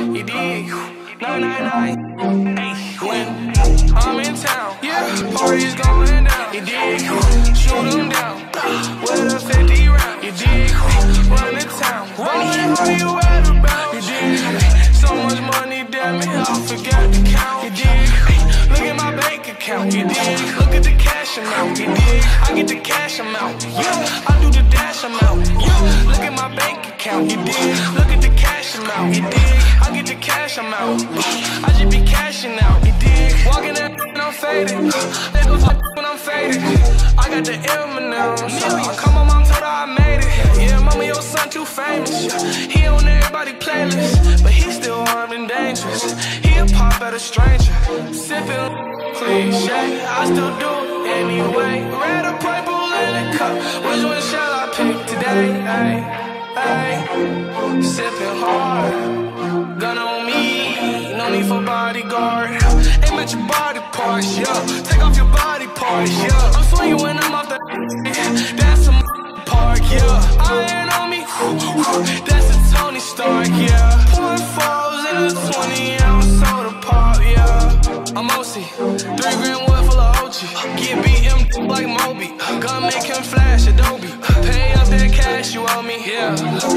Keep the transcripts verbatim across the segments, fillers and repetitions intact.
You dig? nine nine nine. Hey, when I'm in town, yeah, party's going down. You dig? Shoot 'em down with a fifty round. You dig? Run the town. Rolling, how you at about? You dig? So much money, damn it, I forgot to count. You dig? Look at my bank account. You dig? Look at the cash amount. You dig? I get the cash amount. Yeah, I do the dash amount. Yeah, look at my bank account. You dig? Look at the cash amount. You dig? I get the cash amount. I just be cashing out. You dig? Walking that when I'm faded. They go fuck when I'm faded. I got the M and M's. Come on, mom, told her I made it. Yeah, mama, your son too famous. He on everybody playlist, but he still armed and dangerous. He'll pop at a stranger, sipping cliche. I still do it anyway. Red or purple in a cup. Which one shall I pick today? Ay, ay. Sipping hard, gun on me, no need for bodyguard. Aim at your body parts, yo. Take off your body parts, yo. I'm swinging when I'm off the. That's a park, yeah. Iron on me, that's a Tony Stark, yeah. Point fours in a twenty ounce soda pop, yeah. I'm O C, three grand wood full of O G. Get B M like Moby, gun make him flash Adobe. Pay up that cash you owe me, yeah.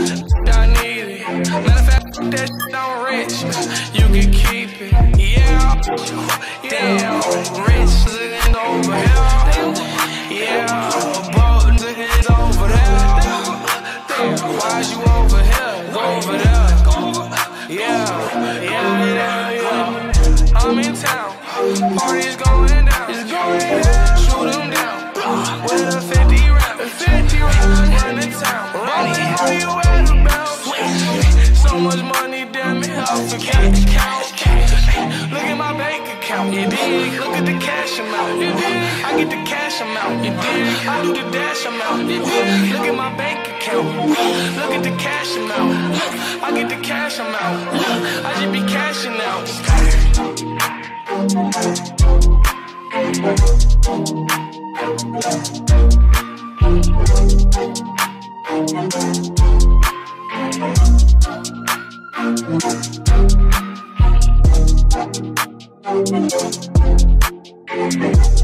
I need it. Matter of fact, that shit I'm rich. You can keep it, yeah. Damn, rich sitting over here. Yeah, boat sitting over there. Damn, why's you over here? Over there. Yeah, yeah, yeah, yeah. I'm in town. Party's going down. It's going down. Shoot 'em down with a fifty round. A fifty round. Run the town. Rolling, how you at about? So much money, damn it, I forgot to count. Look at my bank account. You dig? Look at the cash amount. You dig? I get the cash amount. You dig? I do the dash amount. You dig? Look at my bank account. Look at the cash amount. I get the cash amount. I just be cashing out. Thank you.